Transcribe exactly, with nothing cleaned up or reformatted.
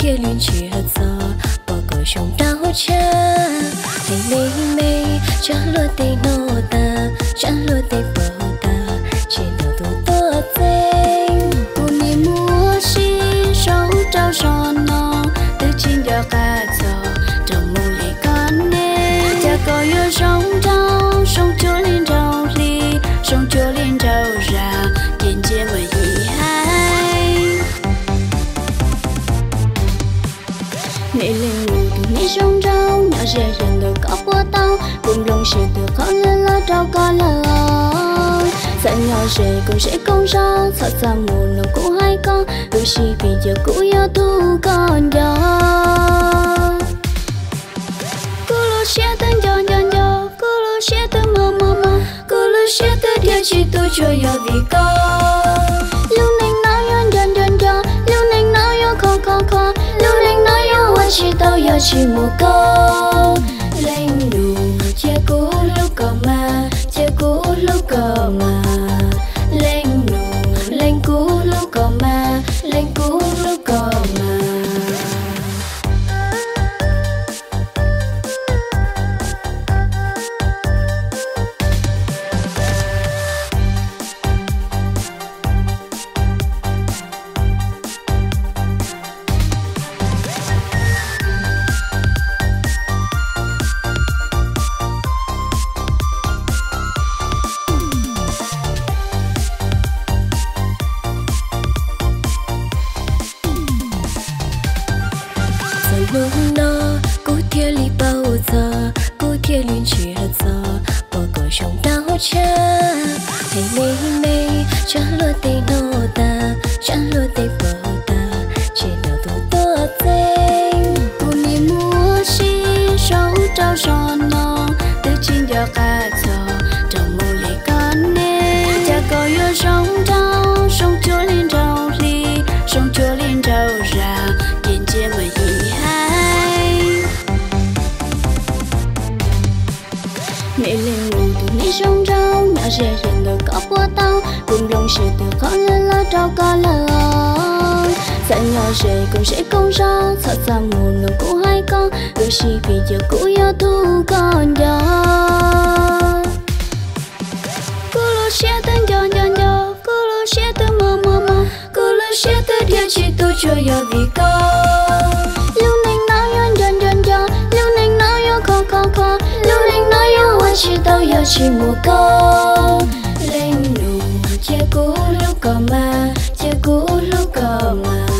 kia liên chỉ hạt giờ bỏ cỏ trong đau cha hay mê mê cha lúa tây nô ta cha lúa tây bờ ta trên đầu tu to tên cô mi mua xí sâu trao son non từ trên gió cá gió trong mù lì con nè cha có yêu sông trao sông chúa lên trao ly sông chúa lên trao ra tiền chia mà gì hay mẹ lên ngủ từ mẹ sông trao nhỏ rẻ dần được có qua tao cùng lòng sẽ được khó lên lo trao con lời dặn nhỏ rẻ cũng sẽ không sao sợ ra một lòng cũ hai con đôi khi vì giờ cũ yêu thu con gió cô lo sẽ tên gió gió gió cô lo sẽ tên mơ mơ mơ cô lo sẽ tên địa chỉ tôi cho yêu vì con lúc này nói yêu dần dần dần lúc này nói yêu khó khó khó lúc này nói yêu anh chỉ tao yêu chỉ một câu lên đủ che cũ lúc còn mà che cũ lúc còn mà lên đủ lên cũ lúc còn mà lên cũ lúc còn mà lúc đó cô kia li bao giờ cô kia liên chỉ hạt giờ bỏ cỏ trong đau cha hay mê mê cha lúa tây nô ta cha lúa tây bờ ta trên đầu tu to tên cô mi mua xí sâu trao son non từ trên gió cá gió trong mù lì con nè cha có yêu sông trao sông chúa lên trao ly sông chúa lên trao ra tiền chia mà gì mẹ lên ngủ từ mẹ sông trao nhỏ rẻ dần được có qua tao cùng lòng sẽ được khó lên lo trao con lời dặn nhỏ rẻ cũng sẽ không sao sợ ra một lòng cũ hai con đôi khi vì giờ cũ yêu thu con gió cô lo sẽ tên gió gió gió cô lo sẽ tên mơ mơ mơ cô lo sẽ tên địa chỉ tôi cho yêu vì con lúc này nói yêu dần dần dần lúc này nói yêu khó khó khó lúc này nói yêu anh chỉ tao yêu chỉ một câu lên đủ che cũ lúc còn mà che cũ lúc còn mà